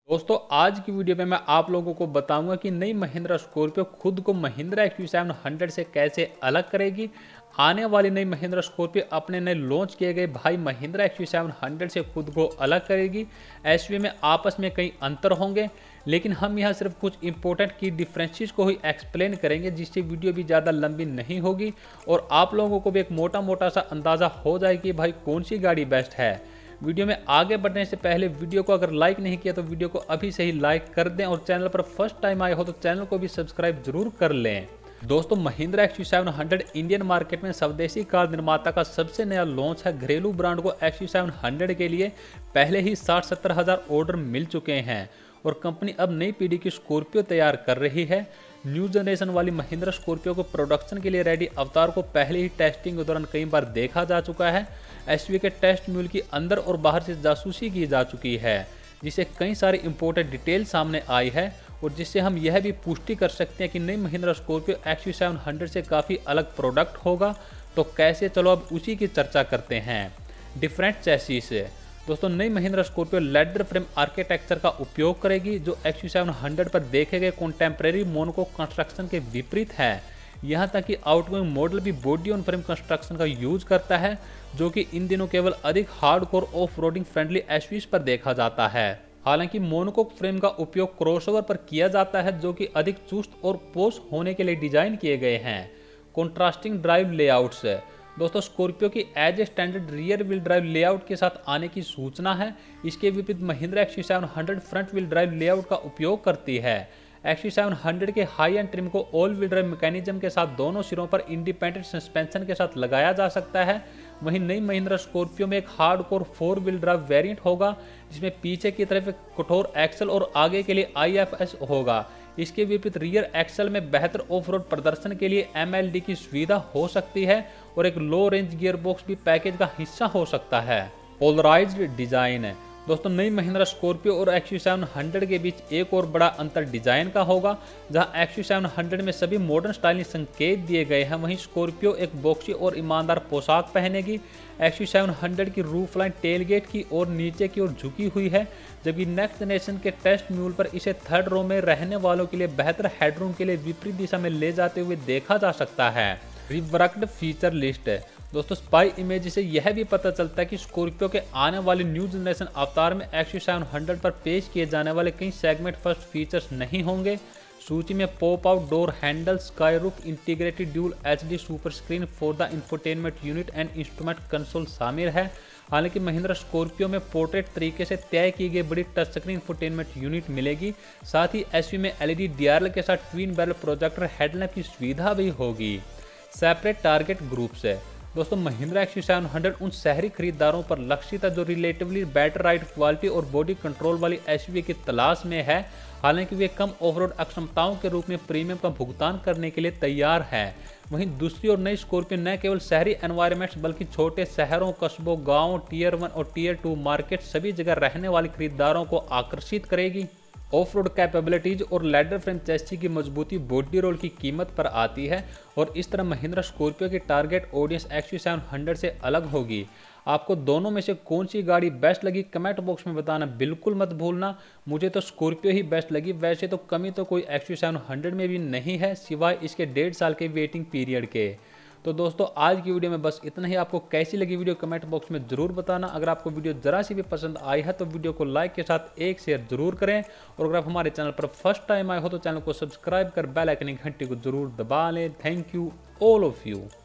दोस्तों आज की वीडियो में मैं आप लोगों को बताऊंगा कि नई महिंद्रा स्कॉर्पियो खुद को महिंद्रा XUV700 से कैसे अलग करेगी। आने वाली नई महिंद्रा स्कॉर्पियो अपने नए लॉन्च किए गए भाई महिंद्रा XUV700 से खुद को अलग करेगी। एसयूवी में आपस में कई अंतर होंगे, लेकिन हम यहाँ सिर्फ कुछ इंपॉर्टेंट की डिफरेंसेस को ही एक्सप्लेन करेंगे, जिससे वीडियो भी ज़्यादा लंबी नहीं होगी और आप लोगों को भी एक मोटा सा अंदाज़ा हो जाए कि भाई कौन सी गाड़ी बेस्ट है। वीडियो में आगे बढ़ने से पहले वीडियो को अगर लाइक नहीं किया तो वीडियो को अभी से ही लाइक कर दें और चैनल पर फर्स्ट टाइम आए हो तो चैनल को भी सब्सक्राइब जरूर कर लें। दोस्तों महिंद्रा XUV700 इंडियन मार्केट में स्वदेशी कार निर्माता का सबसे नया लॉन्च है। घरेलू ब्रांड को XUV700 के लिए पहले ही 60-70 हज़ार ऑर्डर मिल चुके हैं और कंपनी अब नई पीढ़ी की स्कॉर्पियो तैयार कर रही है। न्यू जनरेशन वाली महिंद्रा स्कॉर्पियो को प्रोडक्शन के लिए रेडी अवतार को पहले ही टेस्टिंग के दौरान कई बार देखा जा चुका है। एसयूवी के टेस्ट म्यूल की अंदर और बाहर से जासूसी की जा चुकी है, जिससे कई सारी इंपॉर्टेंट डिटेल सामने आई है और जिससे हम यह भी पुष्टि कर सकते हैं कि नई महिंद्रा स्कॉर्पियो XUV700 से काफ़ी अलग प्रोडक्ट होगा। तो कैसे, चलो अब उसी की चर्चा करते हैं। डिफरेंट चैसिस से दोस्तों नई Mahindra Scorpio ladder frame architecture का उपयोग करेगी, जो XUV700 पर देखे गए कॉन्टेम्प्रेरी मोनोको कंस्ट्रक्शन के विपरीत है। यहाँ तक कि आउटगोइंग मॉडल भी बॉडी ऑन फ्रेम कंस्ट्रक्शन का यूज करता है, जो कि इन दिनों केवल अधिक hardcore off roading friendly SUVs पर देखा जाता है। हालांकि मोनोकोक फ्रेम का उपयोग क्रॉसओवर पर किया जाता है, जो कि अधिक चुस्त और पोश होने के लिए डिजाइन किए गए हैं। कॉन्ट्रास्टिंग ड्राइव लेआउट्स दोस्तों स्कॉर्पियो की as a standard rear wheel drive layout के साथ आने की सूचना है। इसके विपरीत Mahindra XUV700 front wheel drive layout का उपयोग करती है। XUV700 के हाई एंड ट्रिम को ऑल व्हील ड्राइव मैकेनिज्म के साथ दोनों सिरों पर इंडिपेंडेंट सस्पेंशन के साथ लगाया जा सकता है। वहीं नई महिंद्रा स्कॉर्पियो में एक हार्डकोर 4 व्हील ड्राइव वेरिएंट होगा, जिसमें पीछे की तरफ एक कठोर एक्सल और आगे के लिए IFS होगा। इसके विपरीत रियर एक्सल में बेहतर ऑफ रोड प्रदर्शन के लिए MLD की सुविधा हो सकती है और एक लो रेंज गियरबॉक्स भी पैकेज का हिस्सा हो सकता है। पोलराइज्ड डिजाइन दोस्तों नई महिंद्रा स्कॉर्पियो और XUV700 के बीच एक और बड़ा अंतर डिजाइन का होगा। जहां XUV700 में सभी मॉडर्न स्टाइलिश संकेत दिए गए हैं, वहीं स्कॉर्पियो एक बॉक्सी और ईमानदार पोशाक पहनेगी। XUV700 की रूफ लाइन टेलगेट की ओर नीचे की ओर झुकी हुई है, जबकि नेक्स्ट जनरेशन के टेस्ट म्यूल पर इसे थर्ड रो में रहने वालों के लिए बेहतर हेडरूम के लिए विपरीत दिशा में ले जाते हुए देखा जा सकता है। रिवर्क्ड फीचर लिस्ट दोस्तों स्पाई इमेज से यह भी पता चलता है कि स्कॉर्पियो के आने वाले न्यू जनरेशन अवतार में XUV700 पर पेश किए जाने वाले कई सेगमेंट फर्स्ट फीचर्स नहीं होंगे। सूची में pop out door handle, sky roof, integrated dual HD super screen for the infotainment unit and instrument console शामिल है। हालांकि महिंद्रा स्कॉर्पियो में पोर्ट्रेट तरीके से तय की गई बड़ी टच स्क्रीन इंफोटेनमेंट यूनिट मिलेगी। साथ ही एसयूवी में LED DRL के साथ ट्विन बैरल प्रोजेक्टर हेडलैम्प की सुविधा भी होगी। सेपरेट टारगेट ग्रुप्स दोस्तों महिंद्रा XUV700 उन शहरी खरीदारों पर लक्षित है जो रिलेटिवली बेटर राइड क्वालिटी और बॉडी कंट्रोल वाली एसयूवी की तलाश में है। हालांकि वे कम ऑफरोड अक्षमताओं के रूप में प्रीमियम का भुगतान करने के लिए तैयार है। वहीं दूसरी ओर नई स्कॉर्पियो न केवल शहरी एनवायरमेंट्स बल्कि छोटे शहरों, कस्बों, गांवों, टियर 1 और टियर 2 मार्केट सभी जगह रहने वाले खरीदारों को आकर्षित करेगी। ऑफ रोड कैपेबिलिटीज और लैडर फ्रेम चैसी की मजबूती बॉडी रोल की कीमत पर आती है और इस तरह महिंद्रा स्कॉर्पियो की टारगेट ऑडियंस XUV700 से अलग होगी। आपको दोनों में से कौन सी गाड़ी बेस्ट लगी कमेंट बॉक्स में बताना बिल्कुल मत भूलना। मुझे तो स्कॉर्पियो ही बेस्ट लगी। वैसे तो कमी तो कोई XUV700 में भी नहीं है, सिवाय इसके 1.5 साल के वेटिंग पीरियड के। तो दोस्तों आज की वीडियो में बस इतना ही। आपको कैसी लगी वीडियो कमेंट बॉक्स में जरूर बताना। अगर आपको वीडियो जरा सी भी पसंद आई है तो वीडियो को लाइक के साथ एक शेयर जरूर करें और अगर आप हमारे चैनल पर फर्स्ट टाइम आए हो तो चैनल को सब्सक्राइब कर बेल आइकन की घंटी को जरूर दबा लें। Thank you all of you.